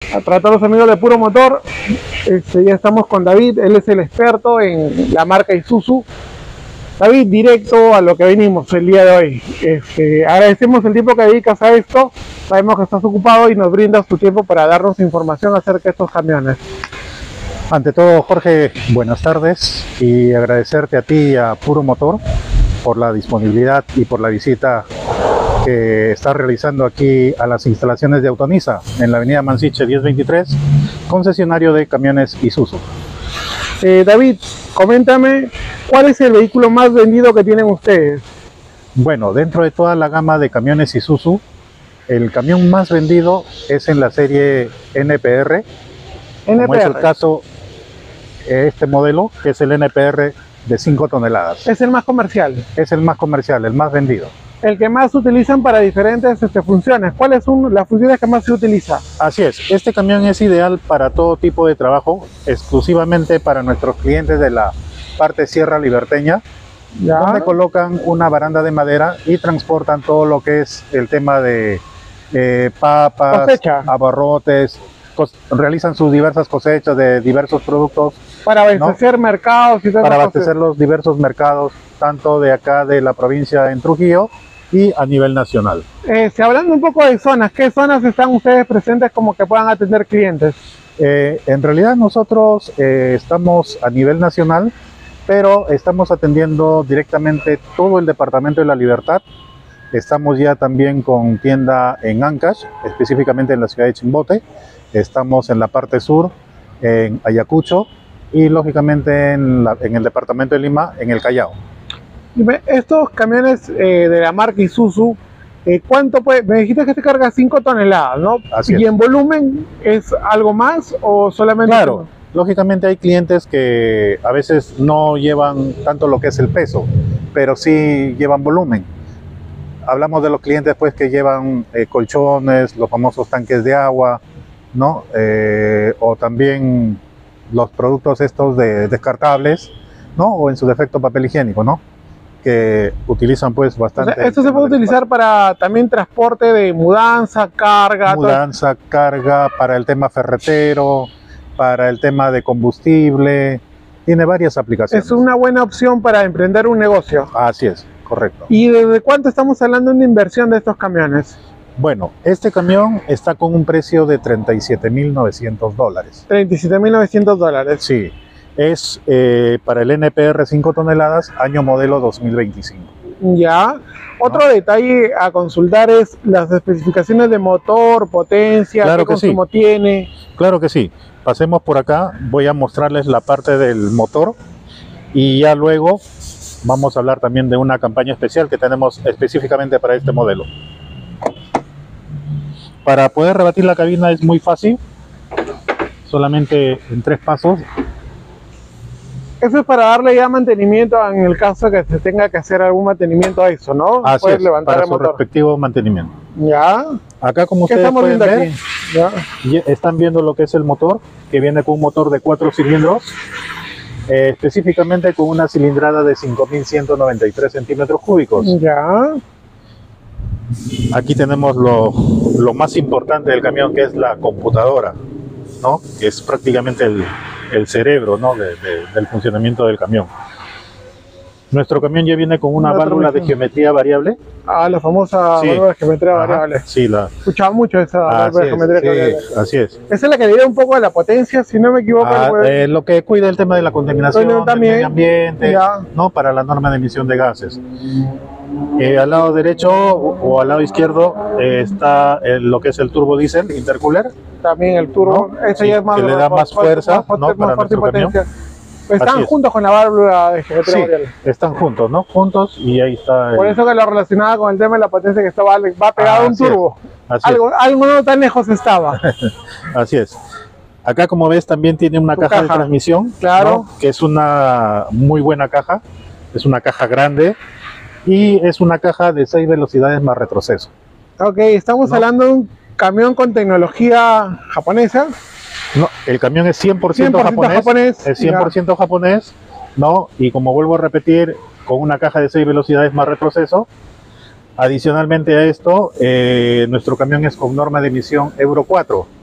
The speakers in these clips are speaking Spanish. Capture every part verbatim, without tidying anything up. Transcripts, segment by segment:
Para todos los amigos de Puro Motor, este, ya estamos con David, él es el experto en la marca Isuzu. David, directo a lo que venimos el día de hoy. Este, agradecemos el tiempo que dedicas a esto, sabemos que estás ocupado y nos brindas tu tiempo para darnos información acerca de estos camiones. Ante todo, Jorge, buenas tardes y agradecerte a ti y a Puro Motor por la disponibilidad y por la visita que está realizando aquí a las instalaciones de Autonisa en la avenida Mansiche diez veintitrés, concesionario de camiones Isuzu. Eh, David, coméntame, ¿cuál es el vehículo más vendido que tienen ustedes? Bueno, dentro de toda la gama de camiones Isuzu, el camión más vendido es en la serie N P R, N P R. como es el caso este modelo, que es el N P R de cinco toneladas. Es el más comercial. Es el más comercial, el más vendido. El que más utilizan para diferentes este, funciones. ¿Cuáles son las funciones que más se utiliza? Así es, este camión es ideal para todo tipo de trabajo, exclusivamente para nuestros clientes de la parte sierra liberteña, ¿Ya? donde colocan una baranda de madera y transportan todo lo que es el tema de eh, papas, Cosecha. abarrotes, realizan sus diversas cosechas de diversos productos. Para abastecer ¿no? mercados y Para abastecer los diversos mercados, tanto de acá de la provincia en Trujillo y a nivel nacional. Eh, si hablando un poco de zonas, ¿qué zonas están ustedes presentes como que puedan atender clientes? Eh, en realidad nosotros eh, estamos a nivel nacional, pero estamos atendiendo directamente todo el departamento de La Libertad. Estamos ya también con tienda en Ancash, específicamente en la ciudad de Chimbote. Estamos en la parte sur, en Ayacucho, y lógicamente en, la, en el departamento de Lima, en el Callao. Estos camiones eh, de la marca Isuzu, eh, ¿cuánto puede? Me dijiste que te carga cinco toneladas, ¿no? Así ¿Y es. en volumen es algo más o solamente? Claro, lógicamente hay clientes que a veces no llevan tanto lo que es el peso, pero sí llevan volumen. Hablamos de los clientes pues que llevan eh, colchones, los famosos tanques de agua, ¿no? Eh, o también los productos estos de descartables, ¿no? O en su defecto papel higiénico, ¿no? Que utilizan pues bastante. O sea, esto se puede utilizar para también transporte de mudanza, carga. Mudanza, todo. Carga, para el tema ferretero, para el tema de combustible, tiene varias aplicaciones. Es una buena opción para emprender un negocio. Así es, correcto. ¿Y desde cuánto estamos hablando de una inversión de estos camiones? Bueno, este camión está con un precio de treinta y siete mil novecientos dólares. treinta y siete mil novecientos dólares. Sí. Es eh, para el N P R cinco toneladas, año modelo dos mil veinticinco. Ya. Otro ¿no? detalle a consultar es las especificaciones de motor, potencia, claro qué consumo sí. tiene. Claro que sí. Pasemos por acá, voy a mostrarles la parte del motor y ya luego vamos a hablar también de una campaña especial que tenemos específicamente para este modelo. Para poder rebatir la cabina es muy fácil, solamente en tres pasos. Eso es para darle ya mantenimiento en el caso que se tenga que hacer algún mantenimiento a eso, ¿no? Así Puedes es, levantar para el su motor. respectivo mantenimiento. Ya. Acá, como ¿Qué ustedes estamos pueden viendo ver, aquí? Ya. Están viendo lo que es el motor, que viene con un motor de cuatro cilindros, eh, específicamente con una cilindrada de cinco mil ciento noventa y tres centímetros cúbicos. Ya. Aquí tenemos lo, lo más importante del camión, que es la computadora, ¿no? Que es prácticamente el, el cerebro, ¿no? de, de, del funcionamiento del camión. Nuestro camión ya viene con una, una válvula de geometría variable. Ah, la famosa sí. válvula de geometría Ajá, variable. Sí, la... Escuchaba mucho esa válvula de geometría sí, variable. Así es. Esa es la que le da un poco de la potencia, si no me equivoco. Ah, eh, lo que cuida el tema de la contaminación, también, del medio ambiente, ya. ¿no? Para la norma de emisión de gases. Eh, al lado derecho o, o al lado izquierdo eh, está el, lo que es el turbo diésel intercooler. También el turbo, ¿no? ese sí, ya es más que le da más fuerza, más, ¿no? Para nuestro camión. Están juntos con la válvula de geometría sí, variable. Están juntos, ¿no? Juntos y ahí está. El... Por eso que lo relacionaba con el tema de la potencia que estaba, va pegado a un turbo. Así algo, algo no tan lejos estaba. Así es. Acá, como ves, también tiene una caja, caja de transmisión, claro, ¿no? Que es una muy buena caja. Es una caja grande y es una caja de seis velocidades más retroceso. Ok, estamos ¿no? hablando de un camión con tecnología japonesa. No, el camión es cien por ciento, cien por ciento japonés, japonés, es cien por ciento ya. japonés, ¿no? Y como vuelvo a repetir, con una caja de seis velocidades más retroceso. Adicionalmente a esto, eh, nuestro camión es con norma de emisión Euro cuatro,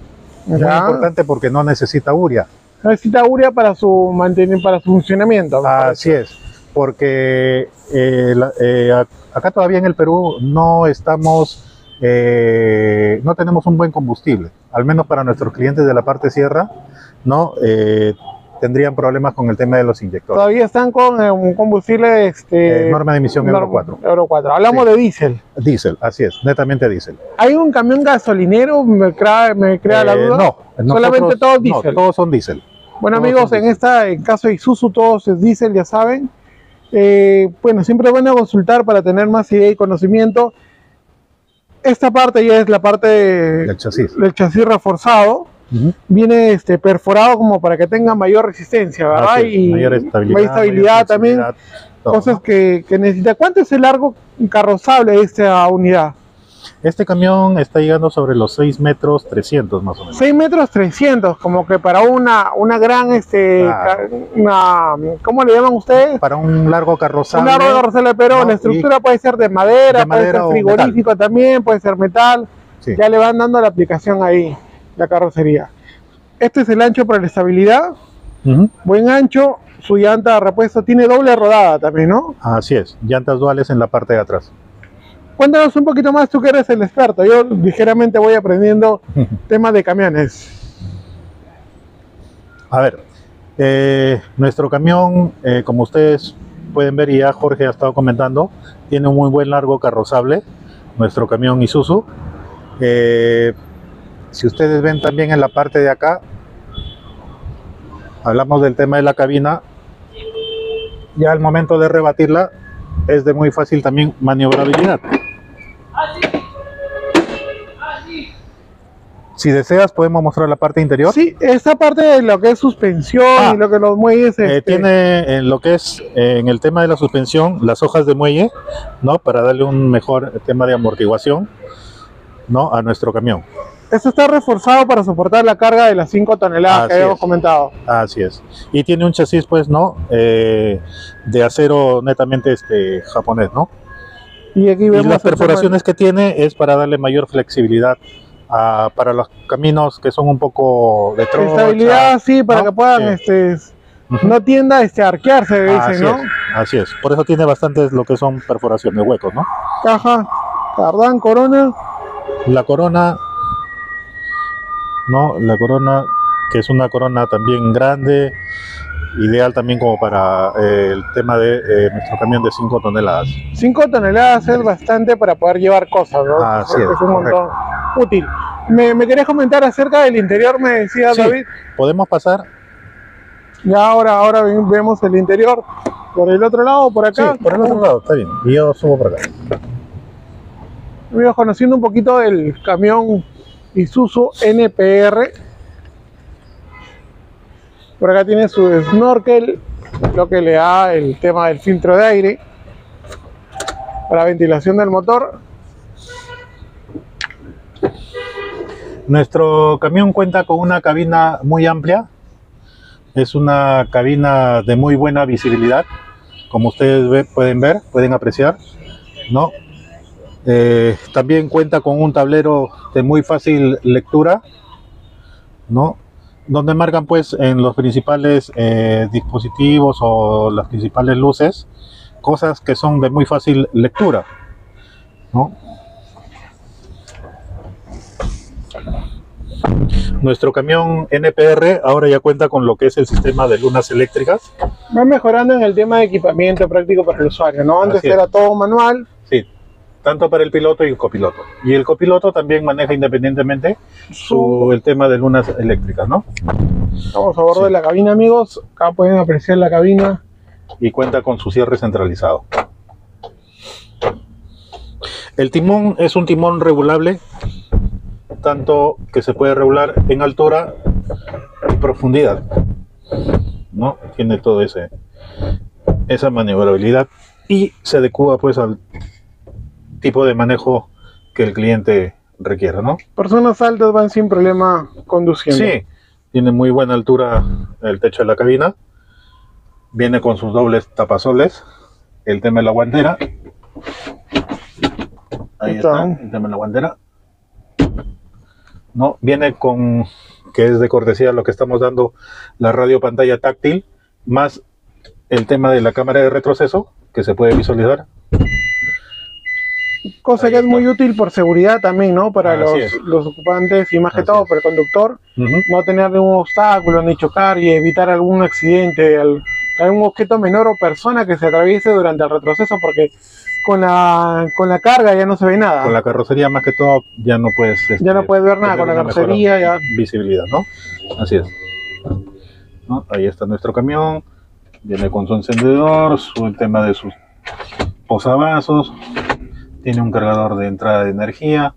Muy Ya. importante porque no necesita urea. Necesita urea para su mantener, para su funcionamiento. me Así parece. es, porque eh, la- eh, ac- acá todavía en el Perú no estamos, eh, no tenemos un buen combustible, al menos para nuestros clientes de la parte sierra, ¿no? Eh, tendrían problemas con el tema de los inyectores. Todavía están con eh, un combustible este, Eh, norma de emisión Euro norm- cuatro. Euro cuatro. Hablamos Sí. de diésel. Diésel, así es, netamente diésel. ¿Hay un camión gasolinero? Me crea, me crea la Eh, duda. no, Solamente nosotros- todos no, diésel. todos son diésel. Bueno, todos amigos, son en diésel. esta, en caso de Isuzu, todos es diésel, ya saben. Eh, bueno, siempre van a consultar para tener más idea y conocimiento. Esta parte ya es la parte de- El chasis. del chasis reforzado. Ujú. Viene este, perforado como para que tenga mayor resistencia, ¿verdad? Así es, y mayor estabilidad, mayor estabilidad mayor también. flexibilidad, todo, Cosas ¿no? que, que necesita. ¿Cuánto es el largo carrozable de esta unidad? Este camión está llegando sobre los seis metros trescientos más o menos. seis metros trescientos, como que para una, una gran, este, Claro. ca- una, ¿cómo le llaman ustedes? Para un largo Un carrozable. largo carrozable, pero ¿no? la estructura puede ser de madera, de puede madera ser o frigorífico también, puede ser metal. Sí. Ya le van dando la aplicación ahí, la carrocería. Este es el ancho para la estabilidad, Ujú. buen ancho, su llanta de repuesto tiene doble rodada también, ¿no? Así es, llantas duales en la parte de atrás. Cuéntanos un poquito más, tú que eres el experto. Yo ligeramente voy aprendiendo temas de camiones. A ver, eh, nuestro camión, eh, como ustedes pueden ver y ya Jorge ha estado comentando, tiene un muy buen largo carrozable, nuestro camión Isuzu. Eh, si ustedes ven también en la parte de acá, hablamos del tema de la cabina, ya al momento de rebatirla es de muy fácil también maniobrabilidad. Si deseas podemos mostrar la parte interior. Sí, esta parte de lo que es suspensión Ah, y lo que los muelles. Eh, este, tiene en lo que es eh, en el tema de la suspensión las hojas de muelle, ¿no? Para darle un mejor tema de amortiguación, ¿no? A nuestro camión. Esto está reforzado para soportar la carga de las cinco toneladas Así que habíamos es. comentado. Así es. Y tiene un chasis, pues, ¿no? Eh, de acero netamente este, japonés, ¿no? Y aquí Y vemos las el tema- perforaciones que tiene es para darle mayor flexibilidad a- para los caminos que son un poco de trocha. estabilidad, sí, para ¿no? que puedan, Sí. este, Ujú. no tienda este, a arquearse, dicen, Así ¿no? es, así es. Por eso tiene bastantes lo que son perforaciones, huecos, ¿no? Caja, cardán, corona. La corona, ¿no? La corona, que es una corona también grande, ideal también como para eh, el tema de eh, nuestro camión de cinco toneladas. cinco toneladas es bastante para poder llevar cosas, ¿no? Así es, un correcto. montón útil. Me, me querías comentar acerca del interior, me decía Sí. David. Podemos pasar, Ya ahora, ahora ven- vemos el interior por el otro lado, por sí, acá. por el otro lado, está bien, y yo subo por acá. Amigos, conociendo un poquito del camión Isuzu N P R. Por acá tiene su snorkel, lo que le da el tema del filtro de aire para ventilación del motor. Nuestro camión cuenta con una cabina muy amplia, es una cabina de muy buena visibilidad, como ustedes ve- pueden ver, pueden apreciar, ¿no? Eh, también cuenta con un tablero de muy fácil lectura, ¿no? Donde marcan pues en los principales eh, dispositivos o las principales luces, cosas que son de muy fácil lectura, ¿no? Nuestro camión N P R ahora ya cuenta con lo que es el sistema de lunas eléctricas. Va mejorando en el tema de equipamiento práctico para el usuario, ¿no? Antes Así es. era todo manual. Sí, tanto para el piloto y el copiloto. Y el copiloto también maneja independientemente su, el tema de lunas eléctricas, ¿no? Estamos a bordo Sí. de la cabina, amigos. Acá pueden apreciar la cabina. Y cuenta con su cierre centralizado. El timón es un timón regulable, tanto que se puede regular en altura y profundidad, ¿no? Tiene todo ese esa maniobrabilidad y se adecua pues al tipo de manejo que el cliente requiera, ¿no? Personas altas van sin problema conduciendo. Sí, tiene muy buena altura el techo de la cabina. Viene con sus dobles tapasoles. El tema de la guantera. Ahí Está. está, el tema de la guantera. ¿no? Viene con, que es de cortesía lo que estamos dando, la radio pantalla táctil, más el tema de la cámara de retroceso, que se puede visualizar. Cosa Ahí que es está. muy útil por seguridad también, ¿no? Para Así los, es. los ocupantes y más que Así todo es. para el conductor, Ujú. no tener ningún obstáculo ni chocar y evitar algún accidente, al- algún objeto menor o persona que se atraviese durante el retroceso, porque con la, con la carga ya no se ve nada. Con la carrocería más que todo ya no puedes este, Ya no puedes ver nada tener con la una mejor carrocería, ya. visibilidad, ¿no? Así es, ¿no? Ahí está nuestro camión, viene con su encendedor, su el tema de sus posavasos, tiene un cargador de entrada de energía.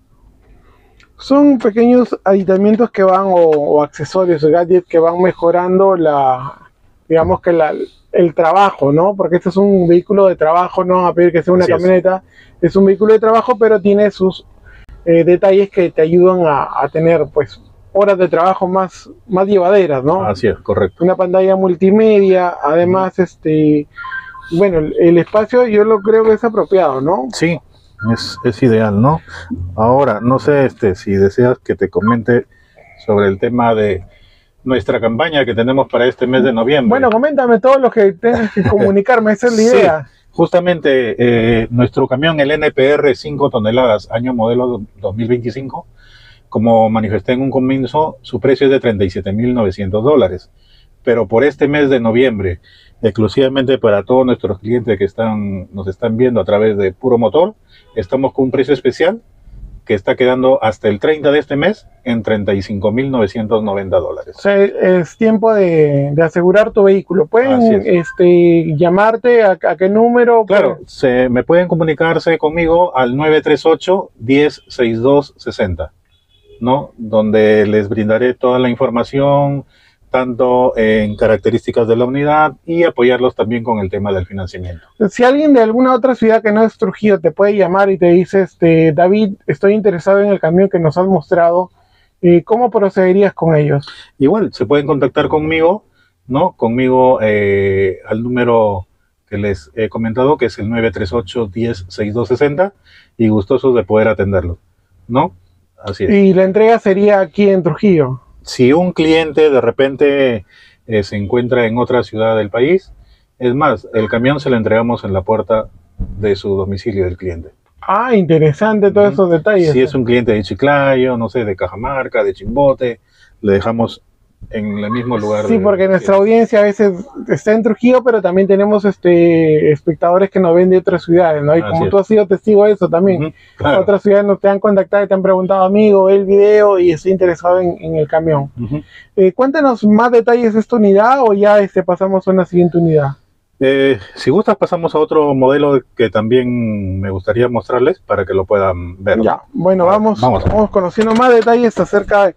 Son pequeños aditamientos que van, o, o accesorios, o gadgets que van mejorando la, digamos que la, el trabajo, ¿no? Porque este es un vehículo de trabajo, no vamos a pedir que sea una Así es. camioneta, es un vehículo de trabajo, pero tiene sus eh, detalles que te ayudan a, a tener, pues, horas de trabajo más, más llevaderas, ¿no? Así es, correcto. Una pantalla multimedia, además, este, bueno, el, el espacio yo lo creo que es apropiado, ¿no? Sí, es, es ideal, ¿no? Ahora, no sé este, si deseas que te comente sobre el tema de nuestra campaña que tenemos para este mes de noviembre. Bueno, coméntame todo lo que tengas que comunicarme, esa es la Sí. idea. Justamente eh, nuestro camión, el N P R cinco toneladas, año modelo dos mil veinticinco, como manifesté en un comienzo, su precio es de treinta y siete mil novecientos dólares. Pero por este mes de noviembre, exclusivamente para todos nuestros clientes que están, nos están viendo a través de Puro Motor, estamos con un precio especial que está quedando hasta el treinta de este mes en treinta y cinco mil novecientos noventa dólares. O sea, es tiempo de, de asegurar tu vehículo. ¿Pueden Así es. este, llamarte? ¿A, a qué número? Claro, se, me pueden comunicarse conmigo al nueve tres ocho, diez, sesenta y dos sesenta, ¿no? Donde les brindaré toda la información, tanto en características de la unidad y apoyarlos también con el tema del financiamiento. Si alguien de alguna otra ciudad que no es Trujillo te puede llamar y te dice, este, David, estoy interesado en el camión que nos has mostrado, eh, ¿cómo procederías con ellos? Igual, se pueden contactar conmigo, ¿no? Conmigo eh, al número que les he comentado, que es el nueve tres ocho, diez, sesenta y dos sesenta, y gustosos de poder atenderlo, ¿no? Así es. Y la entrega sería aquí en Trujillo. Si un cliente de repente eh, se encuentra en otra ciudad del país, es más, el camión se lo entregamos en la puerta de su domicilio del cliente. Ah, interesante todos esos detalles. Si es un cliente de Chiclayo, no sé, de Cajamarca, de Chimbote, le dejamos en el mismo lugar. Sí, de, porque nuestra de, audiencia a veces está en Trujillo, pero también tenemos este espectadores que nos ven de otras ciudades, ¿no? Y Así como es. tú has sido testigo de eso también. Uh-huh, claro. Otras ciudades nos te han contactado y te han preguntado, amigo, ve el video y estoy interesado en, en el camión. Uh-huh. Eh, cuéntanos más detalles de esta unidad o ya este, pasamos a una siguiente unidad. Eh, si gustas, pasamos a otro modelo que también me gustaría mostrarles para que lo puedan ver. Ya, bueno, vamos, vamos. vamos conociendo más detalles acerca de,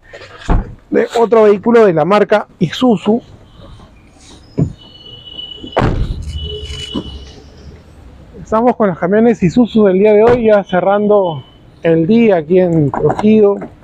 de otro vehículo de la marca Isuzu. Estamos con los camiones Isuzu del día de hoy, ya cerrando el día aquí en Trujillo.